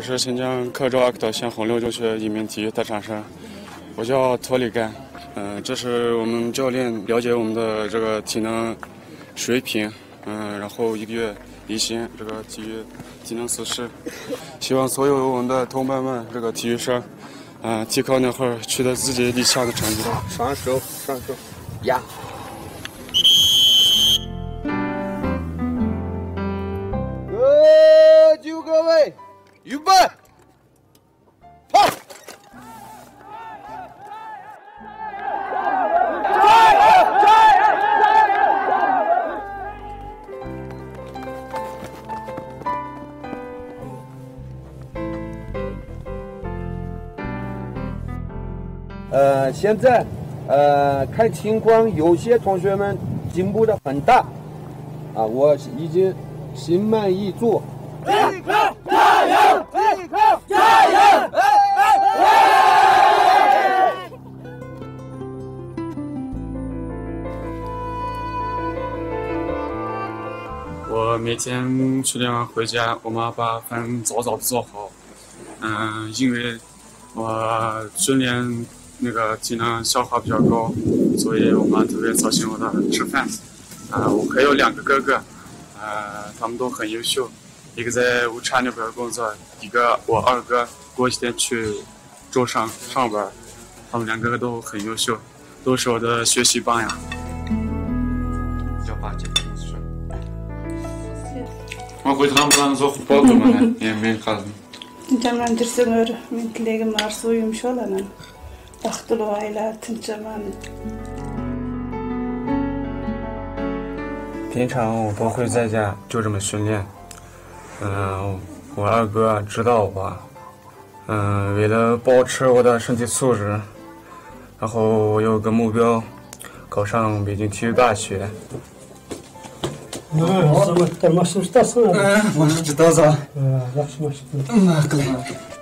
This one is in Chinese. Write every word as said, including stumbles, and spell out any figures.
是新疆克州阿克陶县红六中学一名体育特长生，我叫托里干。嗯、呃，这是我们教练了解我们的这个体能水平，嗯、呃，然后一个月一新这个体育体能测试，希望所有我们的同伴们这个体育生，啊、呃，体考那会儿取得自己理想的成绩。 上手，上手，呀！各就各位，预备，跑！呃，现在，呃，看情况，有些同学们进步的很大，啊，我已经心满意足。立刻加油！立刻加油！哎哎哎！ 我每天训练完回家，我妈把饭早早做好。嗯，因为我训练那个体能消耗比较高，所以我妈特别操心我的吃饭。啊，我还有两个哥哥，啊，他们都很优秀，一个在物产那边工作，一个我二哥过几天去舟山上班，他们两个都很优秀，都是我的学习榜样。 要把这个说。 ما قلت لهم بلان زوق بوضو منها يمين خازن انت ما ندير سمر من تلاقي مارسو يمشوا لنا اختلوا عائلات انت ما 平常我不会在家就这么训练，嗯、呃，我二哥知道我，嗯、呃，为了保持我的身体素质，然后我有个目标，考上北京体育大学。 嗯，什么？他妈是大事。 嗯，我是知道的。 嗯，那什么是？ 嗯，可以。